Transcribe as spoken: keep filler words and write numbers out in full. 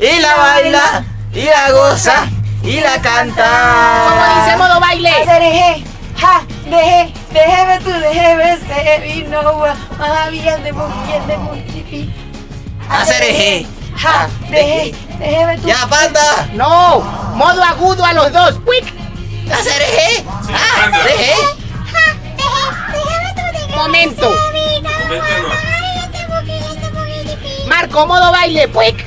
y la baila, y la goza, y la canta. ¿Cómo dice modo baile? Hacer ja, deje, déjeme tú, déjeme ser, vino, más bien de bien de multipi. Hacer ja, deje, déjeme tú. Ya, panda. No, modo agudo a los dos. ¡Quick! Hacer ah, deje. Momento. Marco, modo baile. ¡Quick!